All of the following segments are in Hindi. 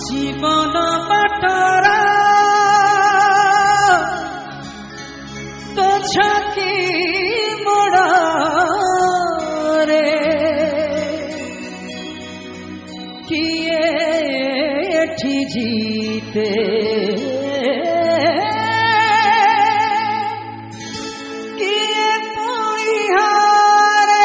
जीवन बाटरा तो छाती मोड़ा रे किए एठी जीते किए पुइहारे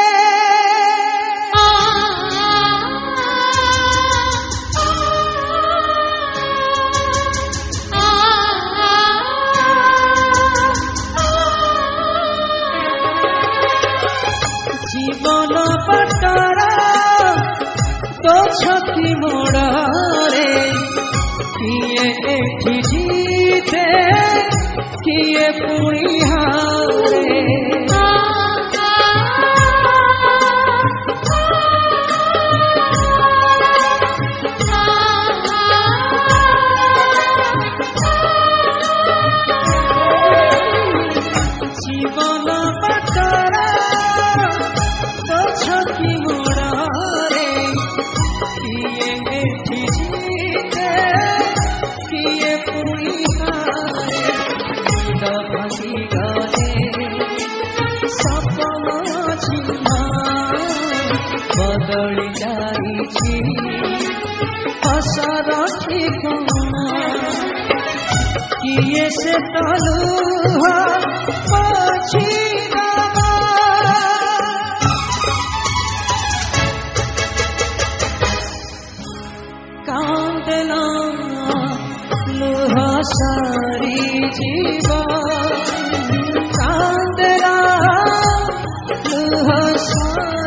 जीवन बाटरा तो छाती मोड़ा रे किए एठी जीते किए पुइहारे जीवन बाटरा तो छाती मोड़ा रे किए एठी जीते किए पुइहारे भागी गले सपना झिमा बदली जाइछि आशार ठिकाना किए से तलुहा पछि कांदला लुहा सारी जीवन कांदला लुहा सारी